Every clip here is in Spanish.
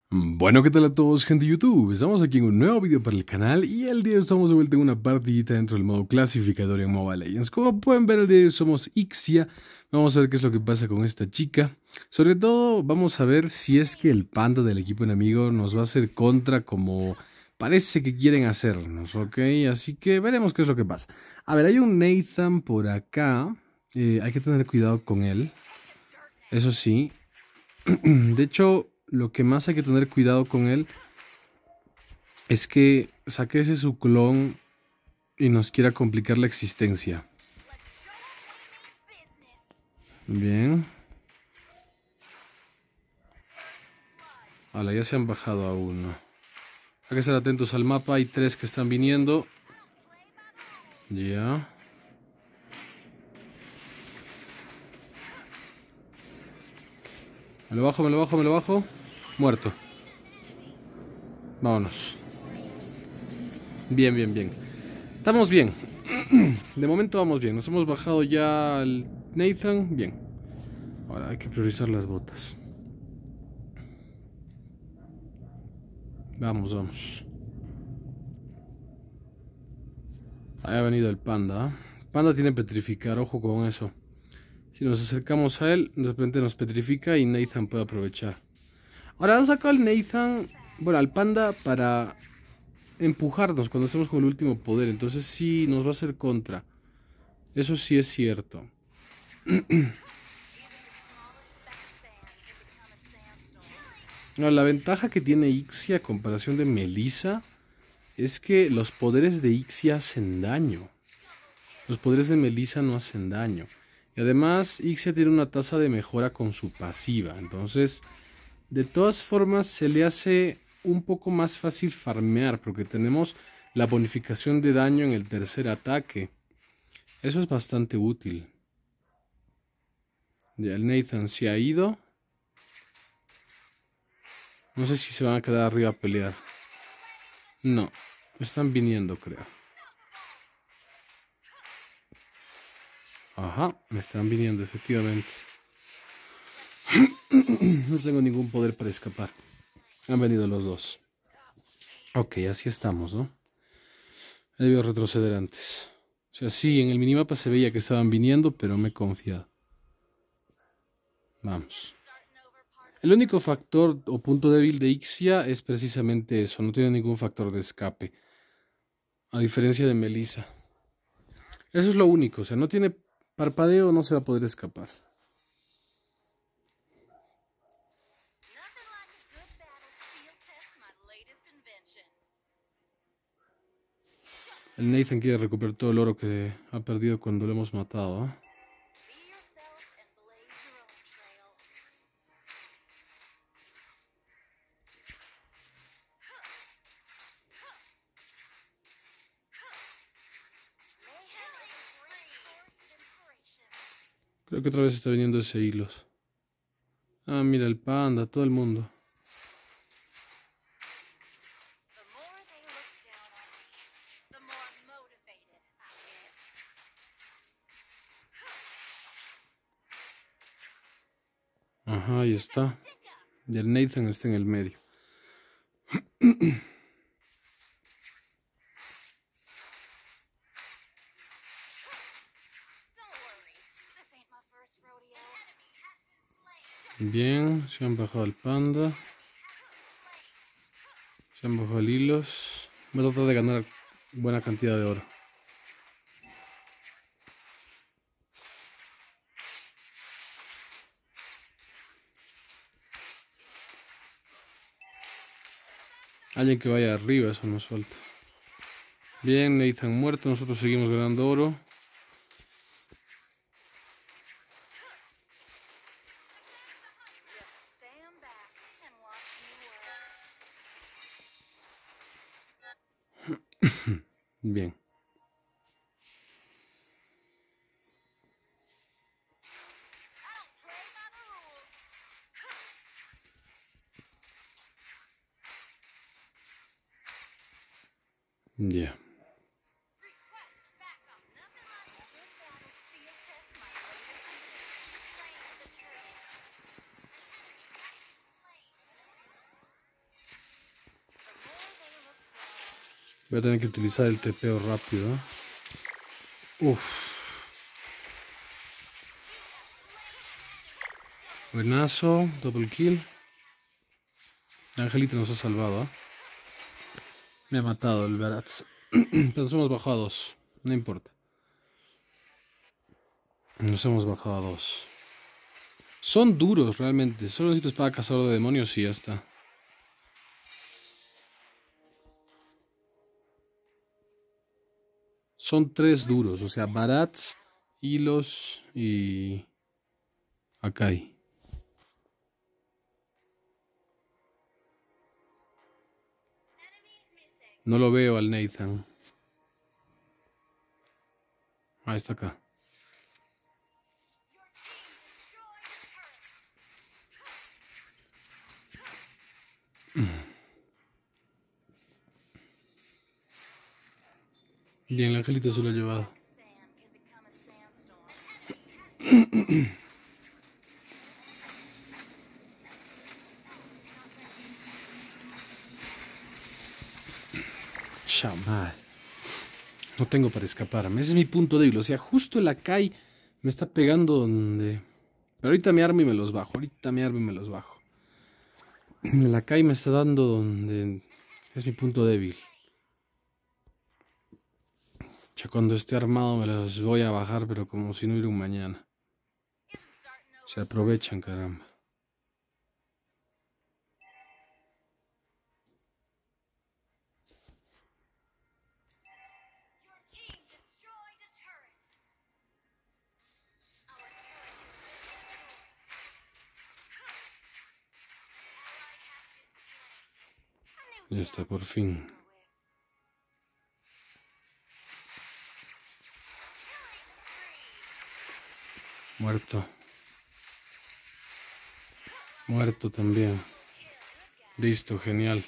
Bueno, ¿qué tal a todos, gente de YouTube? Estamos aquí en un nuevo video para el canal y el día de hoy estamos de vuelta en una partidita dentro del modo clasificador en Mobile Legends. Como pueden ver, el día de hoy somos Ixia. Vamos a ver qué es lo que pasa con esta chica. Sobre todo, vamos a ver si es que el panda del equipo enemigo nos va a hacer contra como parece que quieren hacernos, ¿ok? Así que veremos qué es lo que pasa. A ver, hay un Nathan por acá. Hay que tener cuidado con él. Eso sí. De hecho, lo que más hay que tener cuidado con él es que saque ese su clon y nos quiera complicar la existencia. Bien. Vale, ya se han bajado a uno. Hay que estar atentos al mapa. Hay 3 que están viniendo. Ya. Me lo bajo, me lo bajo, me lo bajo. Muerto. Vámonos. Bien, bien, bien. Estamos bien. De momento vamos bien. Nos hemos bajado ya al Nathan. Bien. Ahora hay que priorizar las botas. Vamos, vamos. Ahí ha venido el panda. Panda tiene petrificar, ojo con eso. Si nos acercamos a él, de repente nos petrifica y Nathan puede aprovechar. Ahora han sacado al Nathan, bueno, al panda para empujarnos cuando estemos con el último poder. Entonces sí nos va a hacer contra. Eso sí es cierto. No, la ventaja que tiene Ixia a comparación de Melissa es que los poderes de Ixia hacen daño. Los poderes de Melissa no hacen daño. Y además Ixia tiene una tasa de mejora con su pasiva. Entonces, de todas formas se le hace un poco más fácil farmear porque tenemos la bonificación de daño en el tercer ataque. Eso es bastante útil. Ya el Nathan se ha ido. No sé si se van a quedar arriba a pelear. No, están viniendo, creo. Ajá, me están viniendo, efectivamente. No tengo ningún poder para escapar. Han venido los dos. Ok, así estamos, ¿no? He debido retroceder antes. O sea, sí, en el minimapa se veía que estaban viniendo, pero me he confiado. Vamos. El único factor o punto débil de Ixia es precisamente eso. No tiene ningún factor de escape. A diferencia de Melissa. Eso es lo único. O sea, no tiene parpadeo, no se va a poder escapar. El Nathan quiere recuperar todo el oro que ha perdido cuando lo hemos matado, ¿eh? Creo que otra vez está viniendo ese hilos. Ah, mira el panda, todo el mundo. Ajá, ahí está. Y el Nathan está en el medio. Bien, se han bajado el panda. Se han bajado el hilos. Voy a tratar de ganar buena cantidad de oro. Alguien que vaya arriba, eso nos falta. Bien, Nathan muerto, nosotros seguimos ganando oro. Bien. Ya. Voy a tener que utilizar el tepeo rápido. Uf. Buenazo, double kill. Angelito nos ha salvado. Me ha matado el Barats. Pero nos hemos bajado a 2. No importa. Nos hemos bajado a 2. Son duros realmente. Solo necesito espada cazador de demonios y ya está. Son 3 duros. O sea, Barats, Hilos y Akai. No lo veo al Nathan. Ah, está acá. Bien, el angelito se lo ha llevado. Chamal. No tengo para escaparme. Ese es mi punto débil. O sea, justo el Akai me está pegando donde... Pero ahorita me armo y me los bajo. El Akai me está dando donde... Es mi punto débil. Ya cuando esté armado me los voy a bajar, pero como si no hubiera un mañana. Se aprovechan, caramba. Ya está, por fin. Muerto. Muerto también. Listo, genial.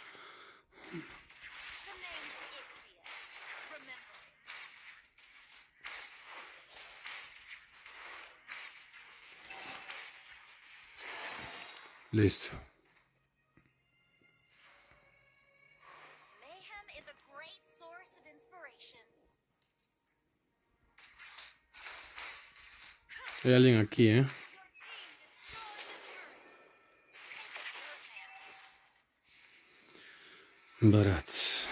Listo. Hay alguien aquí, ¿eh? Barats.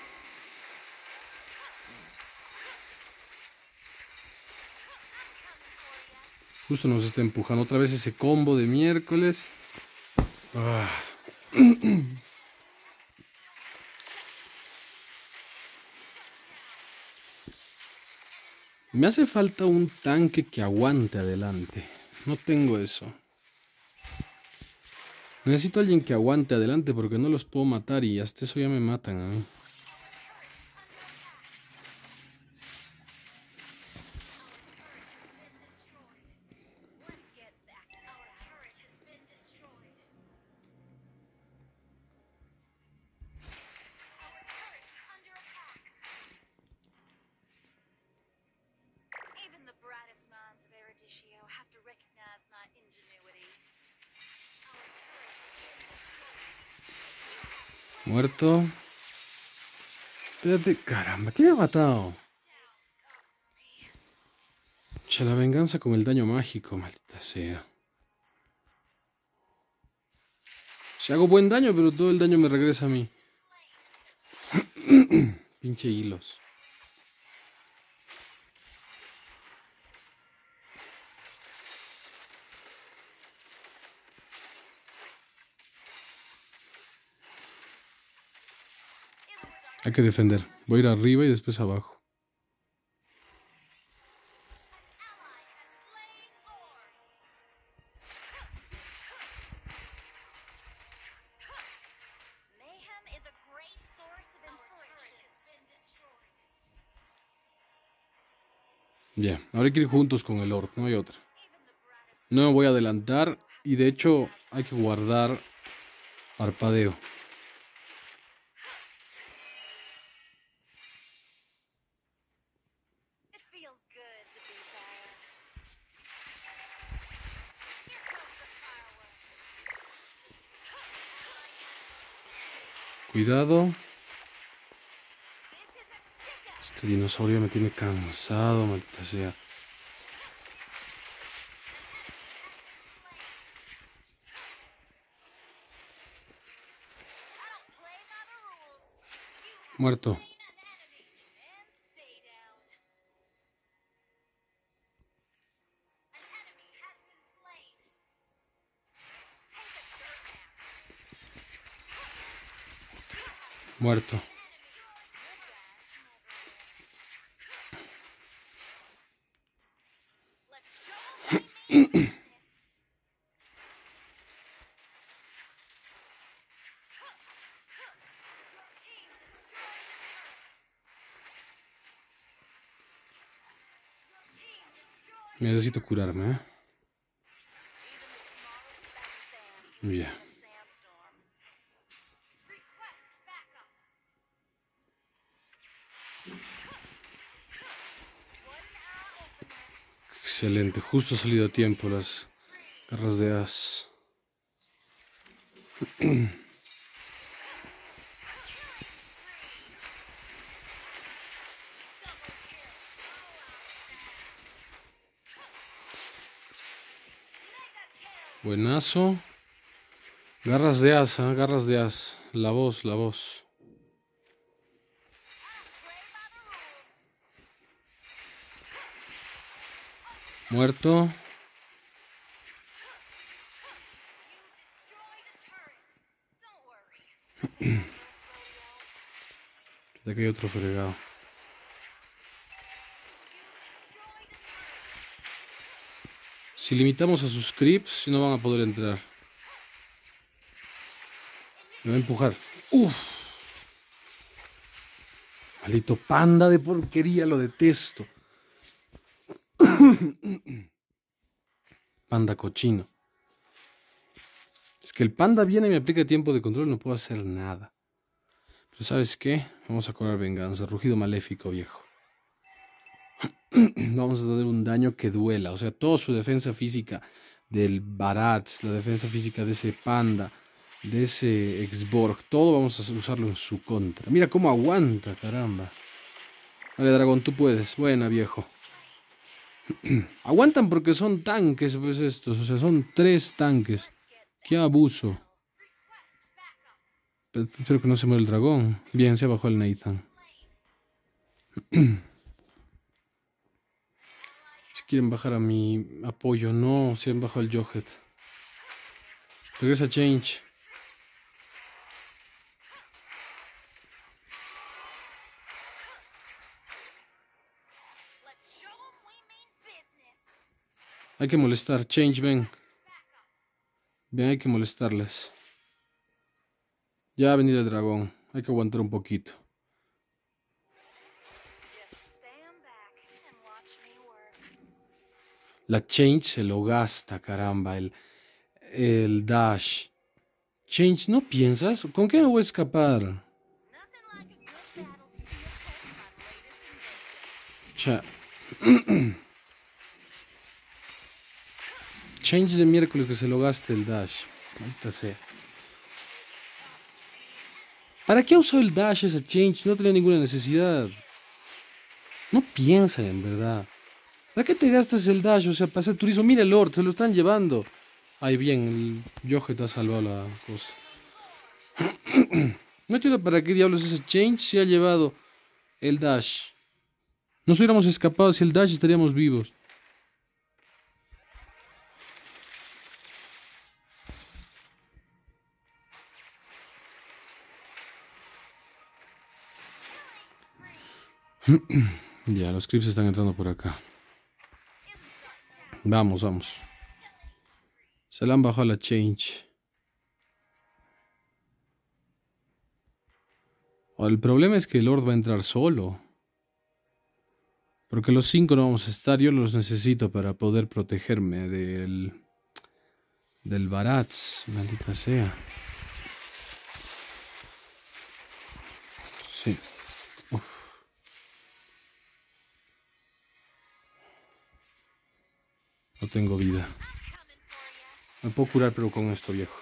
Justo nos está empujando otra vez ese combo de miércoles. Ah. Me hace falta un tanque que aguante adelante. No tengo eso. Necesito a alguien que aguante adelante porque no los puedo matar y hasta eso ya me matan a mí. Muerto. Espérate, caramba, ¿qué me ha matado? Che, la venganza con el daño mágico, maldita sea. Si hago buen daño, pero todo el daño me regresa a mí. Pinche hilos. Hay que defender. Voy a ir arriba y después abajo. Ya, ahora hay que ir juntos con el Lord, no hay otra. No me voy a adelantar y de hecho hay que guardar parpadeo. Cuidado. Este dinosaurio me tiene cansado, maldita sea. Muerto. Muerto. Necesito curarme, ¿eh? Ya. Excelente, justo ha salido a tiempo las garras de as. Buenazo. Garras de as, ¿eh? Garras de as. La voz, la voz. Muerto. De aquí hay otro fregado. Si limitamos a sus creeps, no van a poder entrar. Me va a empujar. Uf. Maldito panda de porquería, lo detesto. Panda cochino. Es que el panda viene y me aplica tiempo de control, no puedo hacer nada. Pero ¿sabes qué? Vamos a cobrar venganza. Rugido maléfico, viejo. Vamos a tener un daño que duela. O sea, toda su defensa física del Barats, la defensa física de ese panda, de ese Exborg, todo vamos a usarlo en su contra. Mira cómo aguanta, caramba. Vale, dragón, tú puedes. Buena, viejo. Aguantan porque son tanques, pues estos. O sea, son 3 tanques. Qué abuso. Espero que no se muera el dragón. Bien, se bajó el Nathan. Si quieren bajar a mi apoyo, no, se han bajado el Johet. Regresa Change. Hay que molestar. Change, ven. Ven, hay que molestarles. Ya va a venir el dragón. Hay que aguantar un poquito. La Change se lo gasta, caramba. El dash. Change, ¿no piensas? ¿Con qué me voy a escapar? Change de miércoles que se lo gaste el dash. Maldita sea. ¿Para qué ha usado el dash ese Change? No tenía ninguna necesidad. No piensa en verdad. ¿Para qué te gastas el dash? O sea, para hacer turismo. Mira el Lord, se lo están llevando. Ahí bien, el Johet ha salvado la cosa. No entiendo para qué diablos ese Change se ha llevado el dash. Nos hubiéramos escapado si el dash estaríamos vivos. Ya, los creeps están entrando por acá. Vamos, vamos. Se le han bajado la Change. Ahora, el problema es que el Lord va a entrar solo. Porque los 5 no vamos a estar. Yo los necesito para poder protegerme del Barats. Maldita sea. Sí. Uf. No tengo vida. Me puedo curar, pero con esto, viejo.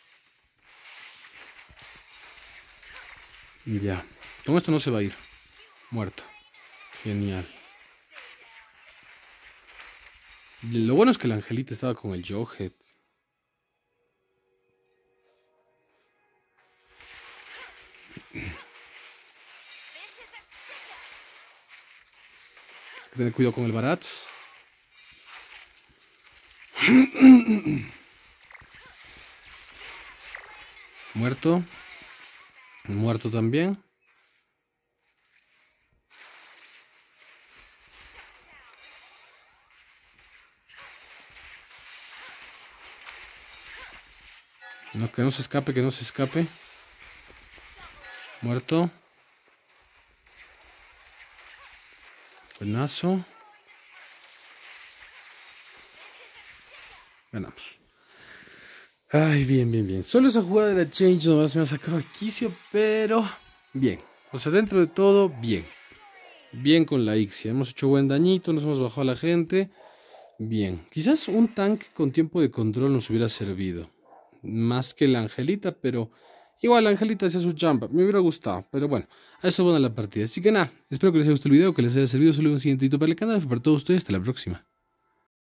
Y ya. Con esto no se va a ir. Muerto. Genial. Lo bueno es que el angelita estaba con el Jughead. Hay que tener cuidado con el Barats. Muerto. Muerto también. No, que no se escape, que no se escape. Muerto. Buenazo. Ganamos. Ay, bien, bien, bien. Solo esa jugada de la Change nomás me ha sacado de quicio, pero bien. O sea, dentro de todo, bien. Bien con la Ixia. Hemos hecho buen dañito, nos hemos bajado a la gente. Bien. Quizás un tanque con tiempo de control nos hubiera servido. Más que la Angelita, pero igual la Angelita hacía su chamba. Me hubiera gustado, pero bueno, a eso van a la partida. Así que nada, espero que les haya gustado el video, que les haya servido. Solo un siguiente para el canal. Para todos ustedes, hasta la próxima.